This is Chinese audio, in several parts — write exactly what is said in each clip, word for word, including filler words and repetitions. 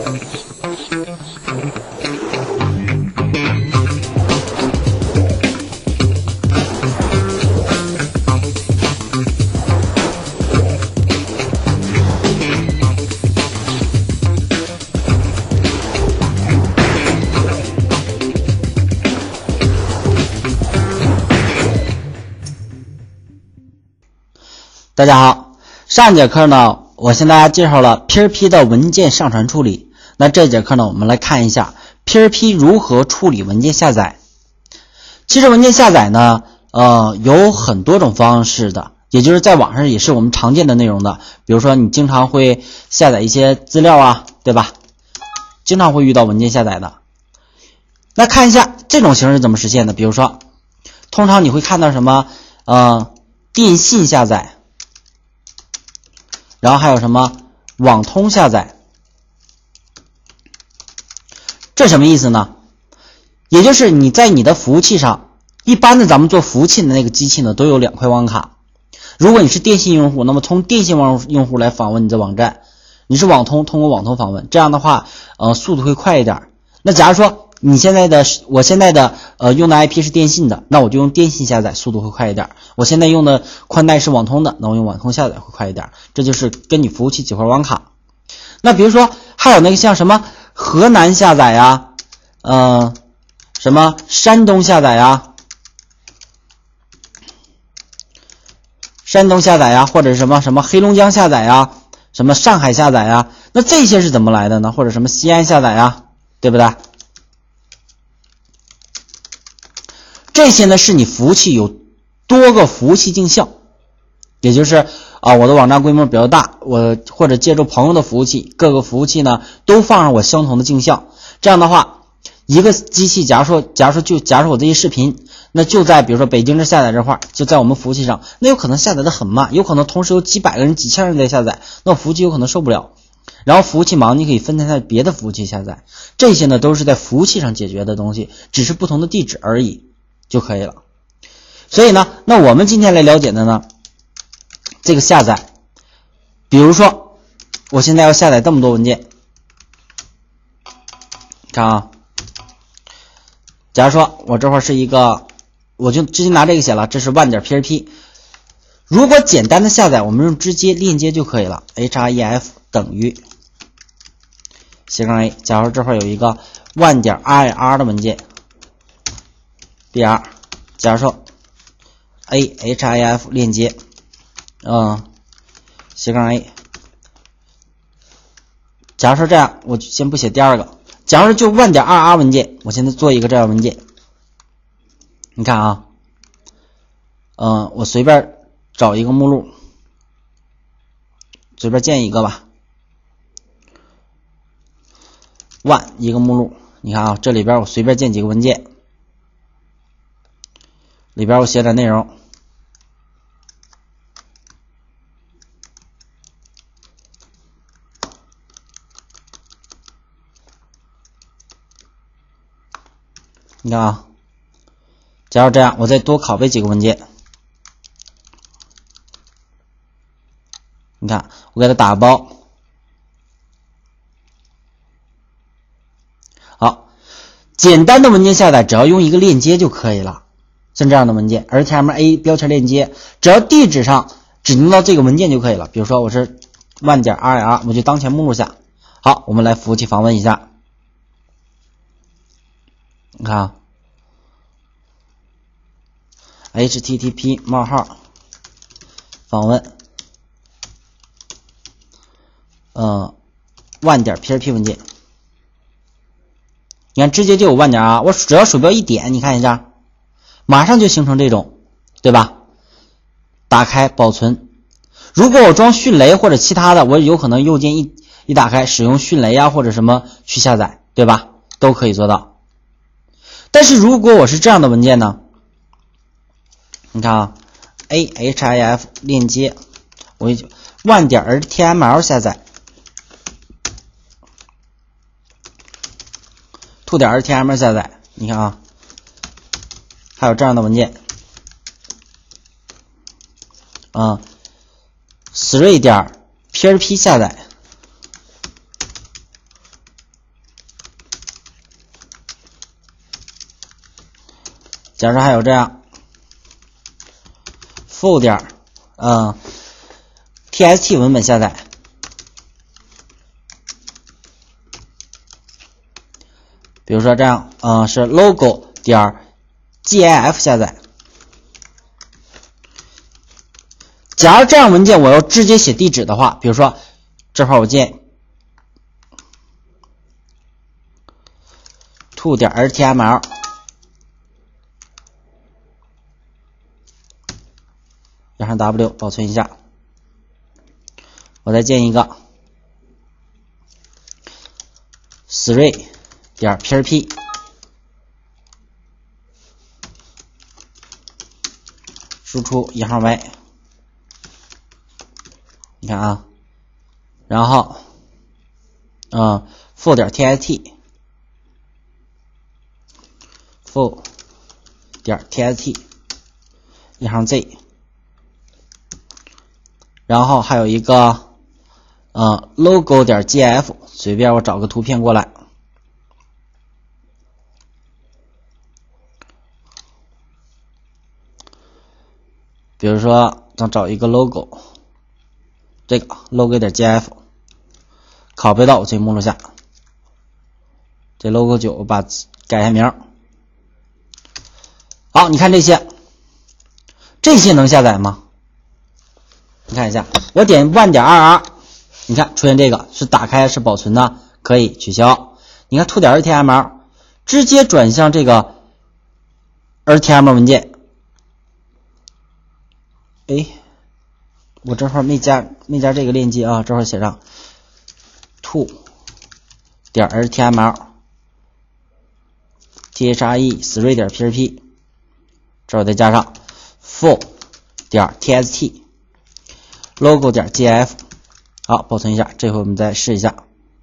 大家好，上节课呢，我向大家介绍了 P R P 的文件上传处理。那这节课呢，我们来看一下 P R P 如何处理文件下载。其实文件下载呢，呃，有很多种方式的，也就是在网上也是我们常见的内容的。比如说你经常会下载一些资料啊，对吧？经常会遇到文件下载的。那看一下这种形式怎么实现的。比如说，通常你会看到什么？呃，电信下载。然后还有什么网通下载，这什么意思呢？也就是你在你的服务器上，一般的咱们做服务器的那个机器呢，都有两块网卡。如果你是电信用户，那么从电信网用户来访问你的网站；你是网通，通过网通访问，这样的话，呃，速度会快一点。那假如说你现在的我现在的呃用的 I P 是电信的，那我就用电信下载，速度会快一点。我现在用的宽带是网通的，那我用网通下载会快一点。这就是跟你服务器几块网卡。那比如说还有那个像什么河南下载呀，呃，什么山东下载呀，山东下载呀，或者什么什么黑龙江下载呀，什么上海下载呀，那这些是怎么来的呢？或者什么西安下载呀，对不对？这些呢是你服务器有多个服务器镜像，也就是啊，我的网站规模比较大，我或者借助朋友的服务器，各个服务器呢都放上我相同的镜像。这样的话，一个机器，假如说，假如说就假如说我这些视频，那就在比如说北京这下载这块，就在我们服务器上，那有可能下载的很慢，有可能同时有几百个人、几千人在下载，那我服务器有可能受不了。然后服务器忙，你可以分散在别的服务器下载。这些呢都是在服务器上解决的东西，只是不同的地址而已就可以了。所以呢，那我们今天来了解的呢，这个下载，比如说我现在要下载这么多文件，看啊，假如说我这块是一个，我就直接拿这个写了，这是万点 P R P。如果简单的下载，我们用直接链接就可以了 ，href 等于斜杠 a。假如这块有一个万点 ir 的文件 ，br， 假如说 a href 链接，嗯，斜杠 a。假如说这样，我先不写第二个。假如说就万点 ir 文件，我现在做一个这样文件。你看啊，嗯，我随便找一个目录，随便建一个吧。万一个目录，你看啊，这里边我随便建几个文件，里边我写点内容。你看啊，假如这样，我再多拷贝几个文件。你看，我给它打个包。好，简单的文件下载，只要用一个链接就可以了。像这样的文件 ，R T M A 标签链接，只要地址上指定到这个文件就可以了。比如说我是万点 R R， 我就当前目录下。好，我们来服务器访问一下。你看啊 ，H T T P 冒号访问，呃，万点 P R P 文件，你看直接就有万点啊！我只要鼠标一点，你看一下，马上就形成这种，对吧？打开保存。如果我装迅雷或者其他的，我有可能右键一一打开，使用迅雷啊或者什么去下载，对吧？都可以做到。但是如果我是这样的文件呢？你看啊 ，ahif 链接，我万点 H T M L 下载 ，to 点 H T M L 下载，你看啊，还有这样的文件，啊 ，three 点 P R P 下载。 假设还有这样 full 点嗯 txt 文本下载，比如说这样，嗯、呃、是 logo 点 gif 下载。假如这样文件我要直接写地址的话，比如说这块我建 to 点 html， 加上 w 保存一下，我再建一个 three 点 php， 输出一号 y， 你看啊，然后嗯 full 点 txt full 点 txt 一行 z， 然后还有一个呃 logo 点 gif， 随便我找个图片过来，比如说咱找一个 logo， 这个 logo 点 gif 拷贝到我这目录下，这 logo 九我把改下名。好，你看这些，这些能下载吗？你看一下，我点 one 点 二 r， 你看出现这个是打开是保存的，可以取消。你看 two 点 html 直接转向这个 html 文件。哎，我这会儿没加没加这个链接啊，这会儿写上 two 点 html t h r e three 点 php， 这我再加上 full 点 txt logo 点 gif， 好，保存一下，这回我们再试一下，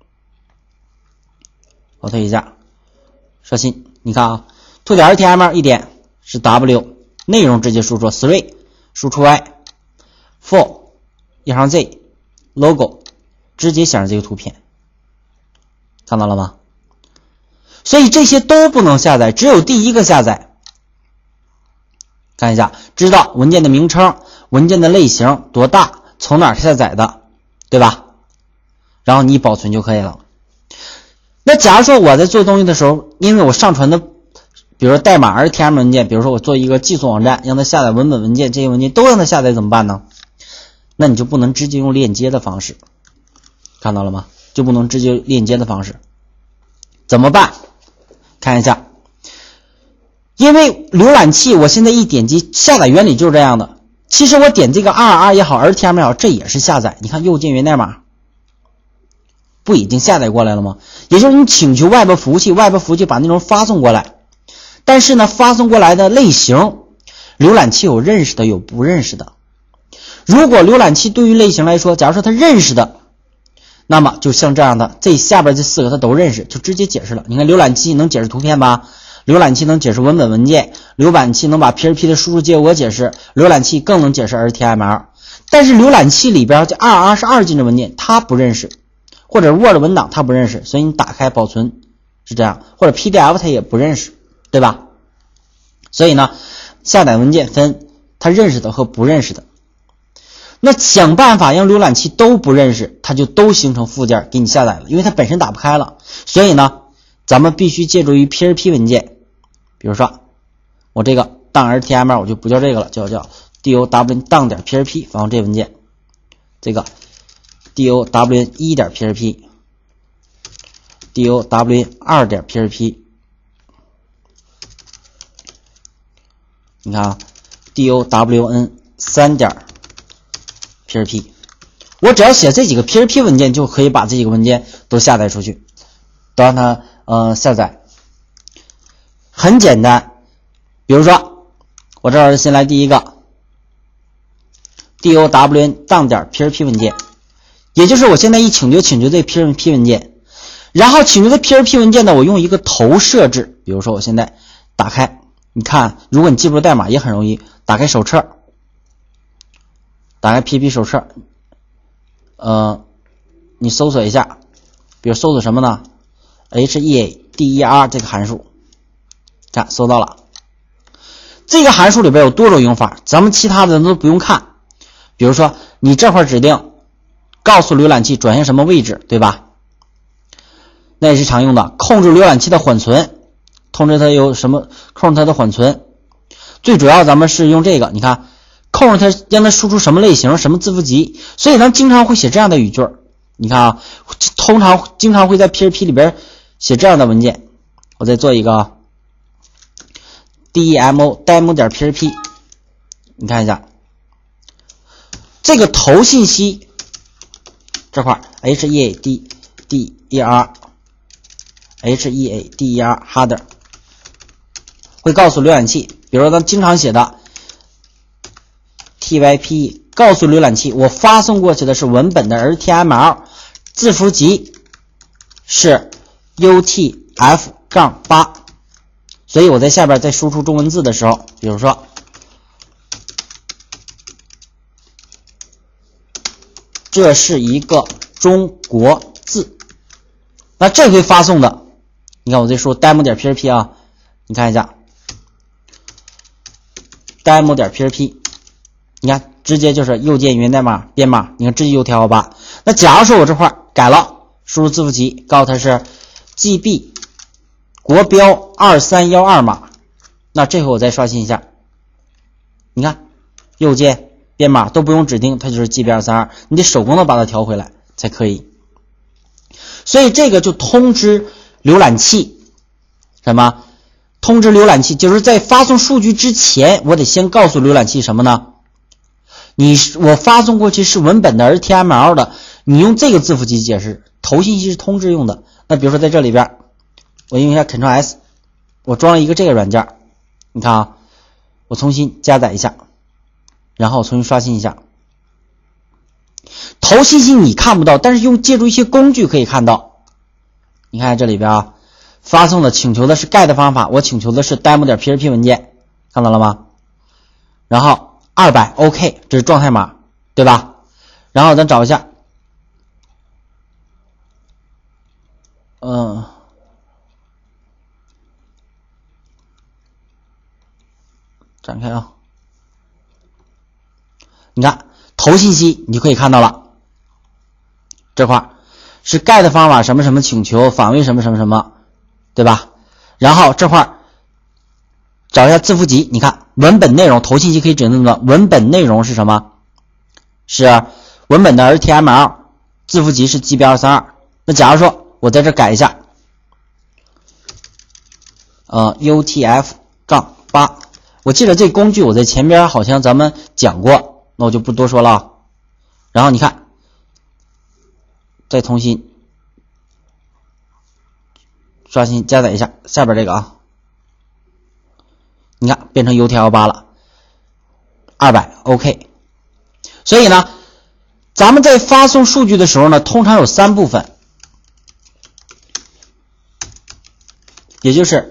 保存一下，设新，你看啊 two 点 html 一点是 w， 内容直接输出 three 输出 y full 一行 z logo 直接显示这个图片，看到了吗？所以这些都不能下载，只有第一个下载。看一下，知道文件的名称、文件的类型多大，从哪儿下载的，对吧？然后你保存就可以了。那假如说我在做东西的时候，因为我上传的比如说代码 H T M L 文件，比如说我做一个寄送网站，让它下载文本文件，这些文件都让它下载怎么办呢？那你就不能直接用链接的方式，看到了吗？就不能直接链接的方式，怎么办？看一下，因为浏览器我现在一点击下载原理就是这样的，其实我点这个 R R 也好 H T M L 也好，这也是下载，你看右键源代码不已经下载过来了吗？也就是你请求外部服务器，外部服务器把内容发送过来，但是呢发送过来的类型浏览器有认识的有不认识的，如果浏览器对于类型来说，假如说它认识的，那么就像这样的，这下边这四个它都认识，就直接解释了。你看浏览器能解释图片吧，浏览器能解释文本文件，浏览器能把 P H P 的输入结果解释，浏览器更能解释 H T M L。 但是浏览器里边这 R R 是二进制文件，它不认识，或者 Word 文档它不认识，所以你打开保存是这样，或者 P D F 它也不认识，对吧？所以呢下载文件分它认识的和不认识的，那想办法让浏览器都不认识，它就都形成附件给你下载了，因为它本身打不开了。所以呢咱们必须借助于 P H P 文件，比如说我这个当 H T M L 我就不叫这个了，叫叫 dow 当点 P H P， 放这文件，这个 dow 一点 P H P dow 二点 P H P， 你看啊 down 三点 P H P， 我只要写这几个 P H P 文件就可以把这几个文件都下载出去，都让它呃下载，很简单。比如说我这儿先来第一个 dow 当点 P H P 文件，也就是我现在一请求请求这 P H P 文件，然后请求的 P H P 文件呢，我用一个头设置，比如说我现在打开，你看如果你记不住代码也很容易，打开手册，打开 P H P 手册，呃你搜索一下，比如搜索什么呢？ H E A D E R 这个函数，看搜到了， 这个函数里边有多种用法，咱们其他的都不用看。比如说你这块指定告诉浏览器转向什么位置，对吧？那也是常用的。控制浏览器的缓存，通知它有什么，控制它的缓存。最主要咱们是用这个，你看控制它让它输出什么类型什么字符集，所以咱经常会写这样的语句。你看啊，通常经常会在 P H P 里边写这样的文件。我再做一个 demo demo 点 P H P， 你看一下这个头信息这块 H E A D D E R H E A D E R header 会告诉浏览器，比如说咱经常写的 T Y P E 告诉浏览器我发送过去的是文本的 H T M L， 字符集是 U T F 八， 所以我在下边在输出中文字的时候，比如说这是一个中国字，那这回发送的，你看我在说 demo 点 P H P 啊，你看一下 demo 点 P H P， 你看直接就是右键源代码编码，你看直接 U T F 八。那假如说我这块改了，输入字符集，告诉它是 G B 国标二三一二码，那这回我再刷新一下，你看右键编码都不用指定，它就是 G B 二三二， 你得手工的把它调回来才可以。所以这个就通知浏览器什么？通知浏览器就是在发送数据之前，我得先告诉浏览器什么呢？你我发送过去是文本的 H T M L 的，你用这个字符集解释，头信息是通知用的。那比如说在这里边我用一下 Ctrl S， 我装了一个这个软件，你看啊，我重新加载一下，然后重新刷新一下。头信息你看不到，但是用借助一些工具可以看到。你看这里边啊，发送的请求的是 get 方法，我请求的是 demo 点 P H P 文件，看到了吗？然后二百 OK， 这是状态码，对吧？然后咱找一下，嗯。展开啊，你看头信息你就可以看到了，这块是 get 方法什么什么请求返回什么什么什么，对吧？然后这块找一下字符集，你看文本内容头信息可以指定的文本内容是什么？是文本的 H T M L， 字符集是 G B 二三二。那假如说我在这改一下，呃 U T F 八。我记得这工具我在前边好像咱们讲过，那我就不多说了。然后你看再重新刷新加载一下下边这个啊，你看变成 U T F 八 了，二百 OK。 所以呢咱们在发送数据的时候呢，通常有三部分，也就是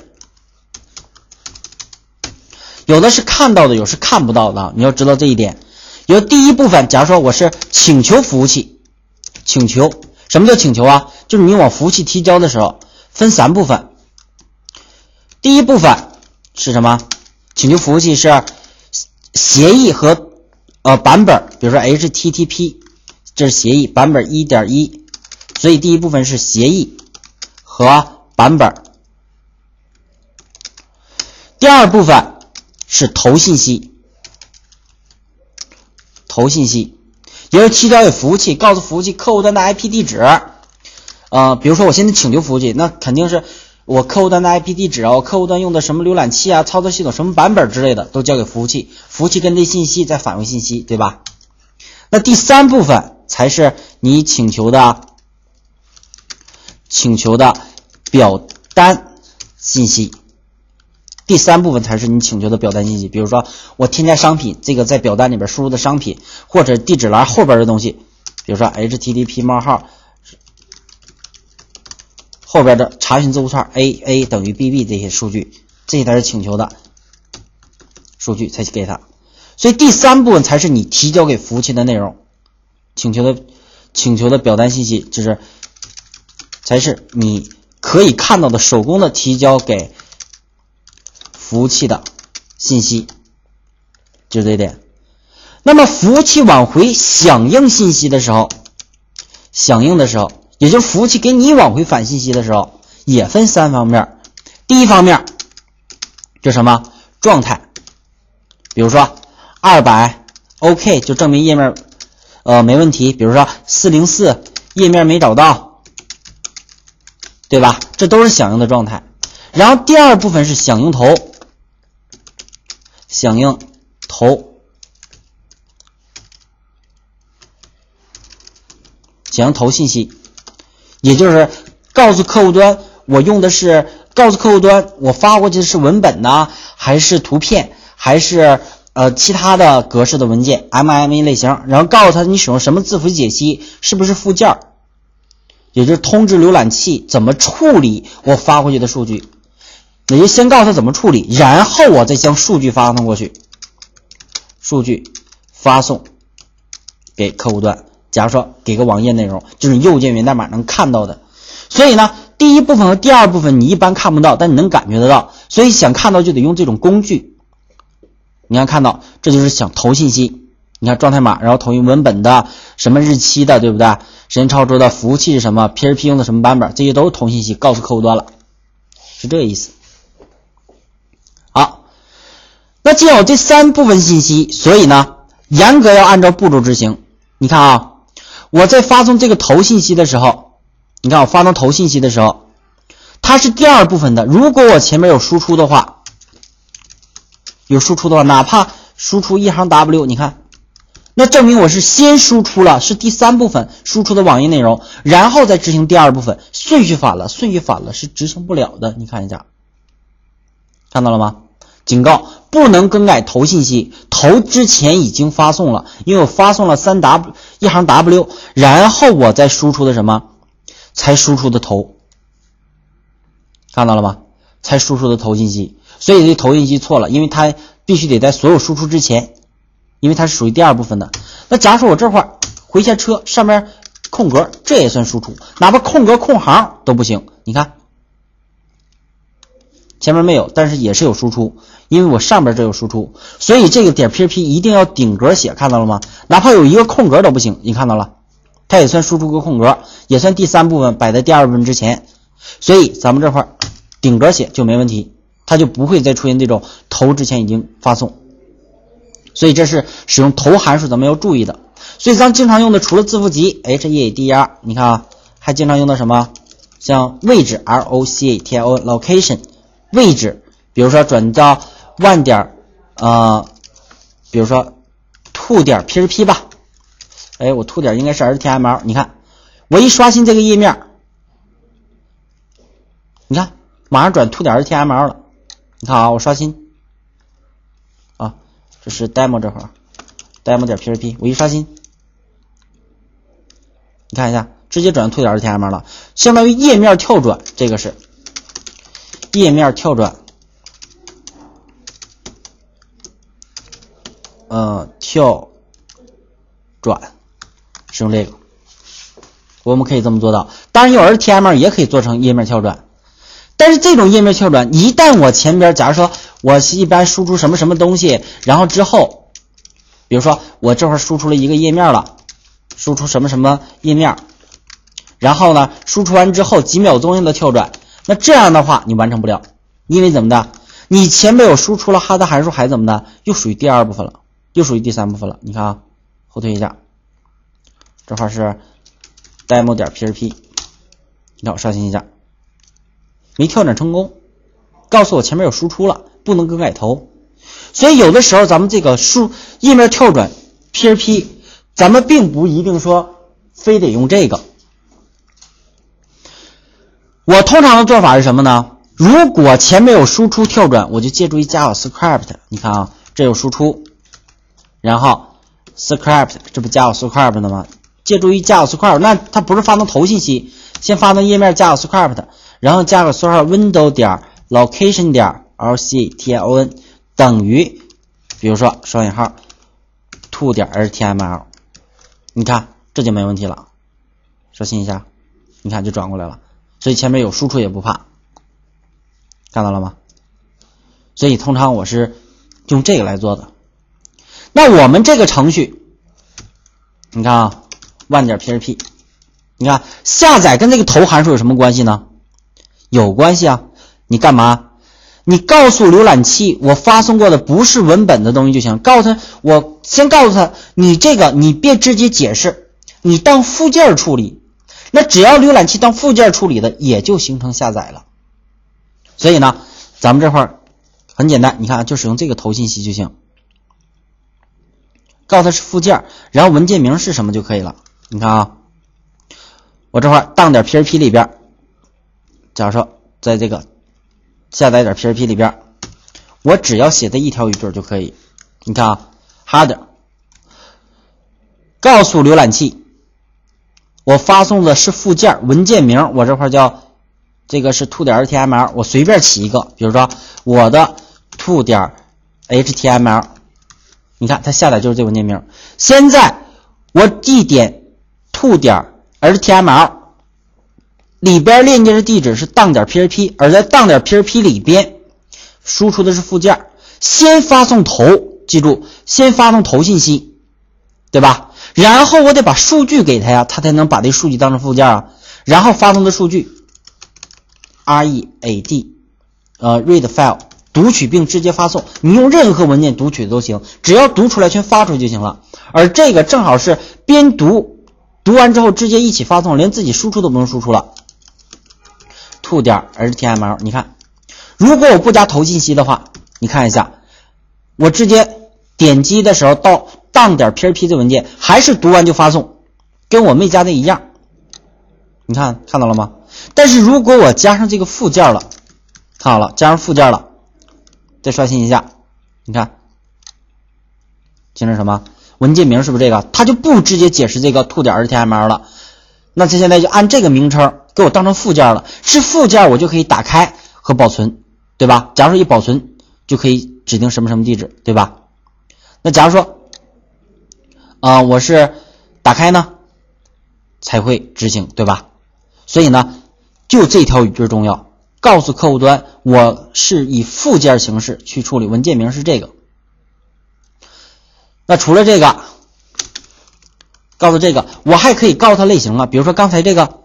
有的是看到的，有是看不到的，你要知道这一点。有第一部分，假如说我是请求服务器，请求，什么叫请求啊？就是你往服务器提交的时候，分三部分。第一部分是什么？请求服务器是协议和呃版本，比如说 H T T P， 这是协议版本 一点一， 所以第一部分是协议和版本。第二部分是头信息，头信息也是提交给服务器，告诉服务器客户端的 I P 地址。呃，比如说我现在请求服务器，那肯定是我客户端的 I P 地址啊，我客户端用的什么浏览器啊、操作系统什么版本之类的都交给服务器，服务器跟这信息再返回信息，对吧？那第三部分才是你请求的请求的表单信息。第三部分才是你请求的表单信息，比如说我添加商品，这个在表单里边输入的商品，或者地址栏后边的东西，比如说 H T T P 冒号后边的查询字符串 A A 等于 B B 这些数据，这些才是请求的数据才给他。所以第三部分才是你提交给服务器的内容，请求的请求的表单信息，就是才是你可以看到的手工的提交给服务器的信息，就这一点。那么服务器往回响应信息的时候，响应的时候，也就是服务器给你往回返信息的时候，也分三方面。第一方面就什么状态，比如说二百 OK 就证明页面呃没问题，比如说四零四页面没找到，对吧？这都是响应的状态。然后第二部分是响应头，响应头响应头信息，也就是告诉客户端我用的是告诉客户端我发过去的是文本呢，还是图片，还是呃其他的格式的文件 M M A 类型，然后告诉他你使用什么字符解析，是不是附件，也就是通知浏览器怎么处理我发过去的数据，也就先告诉他怎么处理，然后我再将数据发送过去，数据发送给客户端。假如说给个网页内容，就是右键源代码能看到的。所以呢，第一部分和第二部分你一般看不到，但你能感觉得到，所以想看到就得用这种工具。你看看到这就是想投信息，你看状态码，然后投影文本的，什么日期的，对不对？时间超出的，服务器是什么， P H P 用的什么版本，这些都是投信息，告诉客户端了，是这个意思。好，那既然有这三部分信息，所以呢严格要按照步骤执行。你看啊，我在发送这个投信息的时候，你看我发送投信息的时候，它是第二部分的。如果我前面有输出的话，有输出的话，哪怕输出一行 W， 你看，那证明我是先输出了，是第三部分输出的网页内容，然后再执行第二部分，顺序反了，顺序反了是执行不了的。你看一下，看到了吗？警告，不能更改投信息，投之前已经发送了，因为我发送了 三 W 一行 W， 然后我再输出的什么，才输出的投，看到了吗？才输出的投信息，所以这投信息错了，因为它必须得在所有输出之前，因为它是属于第二部分的。那假如说我这块儿回下车，上面空格，这也算输出，哪怕空格空行都不行。你看前面没有，但是也是有输出，因为我上边这有输出，所以这个点 P H P 一定要顶格写，看到了吗？哪怕有一个空格都不行，你看到了，它也算输出个空格，也算第三部分摆在第二部分之前，所以咱们这块顶格写就没问题，它就不会再出现这种投之前已经发送。所以这是使用投函数咱们要注意的。所以咱经常用的除了字符集 H E A D R， 你看啊，还经常用的什么像位置 L O C A T I O N location 位置，比如说转到万点呃比如说 to 点 P H P 吧，哎，我 to 点应该是 H T M L， 你看我一刷新这个页面，你看马上转 to 点 H T M L 了。你看啊，我刷新啊，这是 demo 这块 demo 点 P H P， 我一刷新，你看一下，直接转 to 点 H T M L 了，相当于页面跳转，这个是页面跳转，呃，跳转，使用这个，我们可以这么做到。当然有 H T M L 也可以做成页面跳转。但是这种页面跳转，一旦我前边假如说我一般输出什么什么东西，然后之后比如说我这会儿输出了一个页面了，输出什么什么页面，然后呢输出完之后几秒钟的跳转，那这样的话你完成不了，因为怎么的，你前面有输出了哈德函数还怎么的，又属于第二部分了，又属于第三部分了。你看啊，后退一下，这块是 demo 点 P H P， 你看我刷新一下，没跳转成功，告诉我前面有输出了，不能更改头。所以有的时候咱们这个输页面跳转 P H P， 咱们并不一定说非得用这个。我通常的做法是什么呢？如果前面有输出跳转，我就借助一 JavaScript， 你看啊，这有输出，然后 script， 这不 JavaScript 的吗？借助一 JavaScript， 那它不是发送头信息，先发送页面 JavaScript， 然后加个缩号 window 点 location 点 L C A T I O N 等于，比如说双引号 to 点 H T M L， 你看这就没问题了。刷新一下，你看就转过来了，所以前面有输出也不怕，看到了吗？所以通常我是用这个来做的。那我们这个程序，你看啊 ，one 点 P H P， 你看下载跟这个头函数有什么关系呢？有关系啊！你干嘛？你告诉浏览器我发送过的不是文本的东西就行，告诉他，我先告诉他，你这个你别直接解释，你当附件处理。那只要浏览器当附件处理的，也就形成下载了。所以呢，咱们这块儿很简单，你看就使用这个头信息就行，告诉他是附件，然后文件名是什么就可以了。你看啊，我这块儿当点 P H P 里边，假如说在这个下载点 P H P 里边，我只要写这一条语句就可以。你看啊 ，header 告诉浏览器，我发送的是附件，文件名我这块叫这个是 to 点 H T M L， 我随便起一个，比如说我的 to 点 H T M L， 你看它下载就是这文件名。现在我一点 to 点 H T M L。里边链接的地址是当点 P H P， 而在当点 P H P 里边输出的是附件，先发送头，记住，先发送头信息，对吧？然后我得把数据给他呀，他才能把这数据当成附件啊。然后发送的数据 read 呃 read file 读取并直接发送，你用任何文件读取的都行，只要读出来全发出去就行了。而这个正好是边读，读完之后直接一起发送，连自己输出都不用输出了。to 点 H T M L， 你看，如果我不加头信息的话，你看一下，我直接点击的时候到当点 P H P 这文件，还是读完就发送，跟我没加的一样。你看看到了吗？但是如果我加上这个附件了，看好了，加上附件了，再刷新一下，你看，形成什么？文件名是不是这个？它就不直接解释这个 to 点 H T M L 了。那它现在就按这个名称给我当成附件了，是附件我就可以打开和保存，对吧？假如说一保存就可以指定什么什么地址，对吧？那假如说啊、呃，我是打开呢才会执行，对吧？所以呢，就这条语句重要，告诉客户端我是以附件形式去处理，文件名是这个。那除了这个，告诉这个，我还可以告诉它类型啊，比如说刚才这个，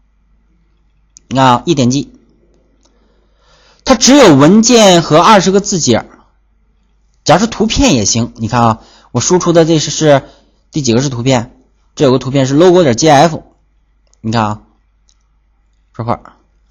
啊，一点击，它只有文件和二十个字节，假如是图片也行。你看啊，我输出的这是是第几个是图片？这有个图片是 logo 点 G F， 你看啊，这块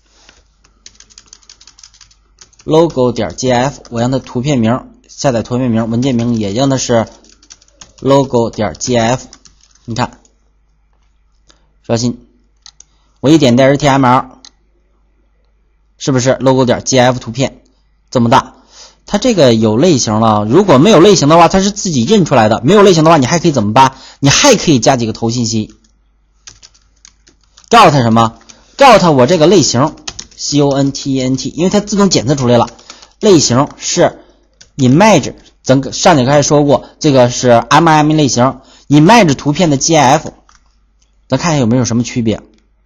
logo 点 G F， 我让它图片名下载图片名，文件名也让它是 logo 点 G F。你看，刷新，我一点带 H T M L， 是不是 logo 点 G F 图片这么大？它这个有类型了，如果没有类型的话，它是自己印出来的。没有类型的话，你还可以怎么办？你还可以加几个头信息，告诉它什么？告诉它我这个类型 content， 因为它自动检测出来了，类型是 image， 咱上节课还说过，这个是 M M 类型。image 图片的 G F， 咱看看有没有什么区别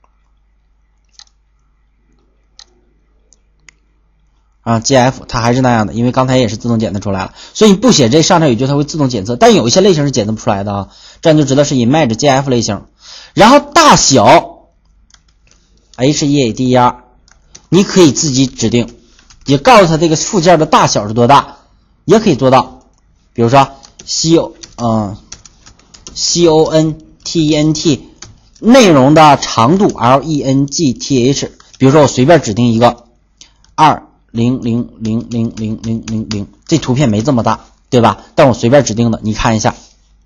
啊 ？G F 它还是那样的，因为刚才也是自动检测出来了，所以你不写这上面语句它会自动检测，但有一些类型是检测不出来的啊，这样就知道是 image G F 类型。然后大小 H E A D R， 你可以自己指定，也告诉它这个附件的大小是多大，也可以做到，比如说 C O 嗯。C O N T E N T 内容的长度 L E N G T H， 比如说我随便指定一个二零零零零零零零零，这图片没这么大，对吧？但我随便指定的，你看一下，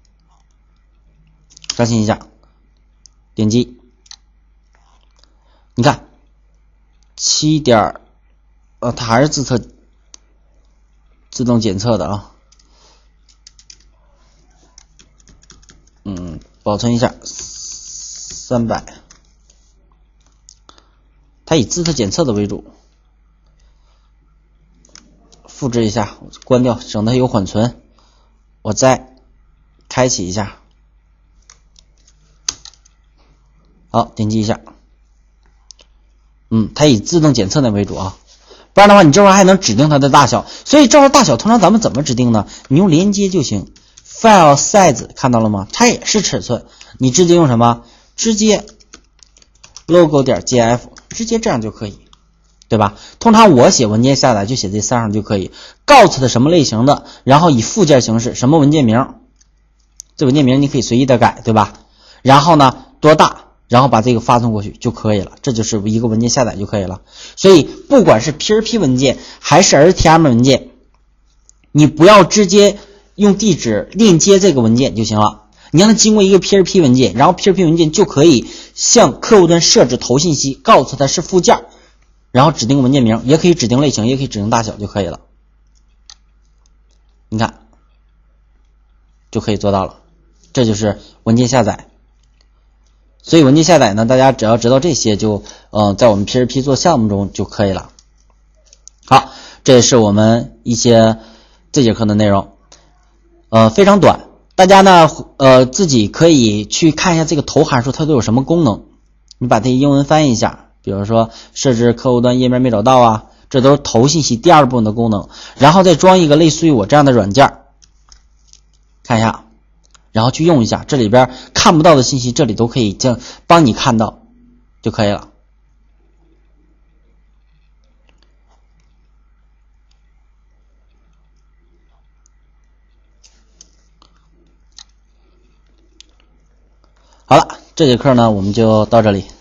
刷新一下，点击，你看七点，呃，它还是自测自动检测的啊。嗯，保存一下，三百，它以自测检测的为主。复制一下，关掉，省得有缓存。我再开启一下，好，点击一下。嗯，它以自动检测的为主啊。 不然的话你这块还能指定它的大小。所以这块大小通常咱们怎么指定呢？你用连接就行。file size 看到了吗？它也是尺寸，你直接用什么？直接 logo 点 jf， 直接这样就可以，对吧？通常我写文件下载就写这三行就可以，告诉它什么类型的，然后以附件形式，什么文件名，这文件名你可以随意的改，对吧？然后呢多大，然后把这个发送过去就可以了，这就是一个文件下载就可以了。所以不管是 P R P 文件还是 H T M L 文件，你不要直接用地址链接这个文件就行了，你让它经过一个 P R P 文件，然后 P R P 文件就可以向客户端设置头信息，告诉它是附件，然后指定文件名，也可以指定类型，也可以指定大小就可以了。你看就可以做到了，这就是文件下载。所以文件下载呢，大家只要知道这些就嗯、呃，在我们 P R P 做项目中就可以了。好，这是我们一些这节课的内容，呃，非常短，大家呢呃自己可以去看一下这个头函数它都有什么功能，你把这些英文翻译一下，比如说设置客户端页面没找到啊，这都是头信息第二部分的功能，然后再装一个类似于我这样的软件，看一下。然后去用一下，这里边看不到的信息，这里都可以这样帮你看到就可以了。好了，这节课呢我们就到这里。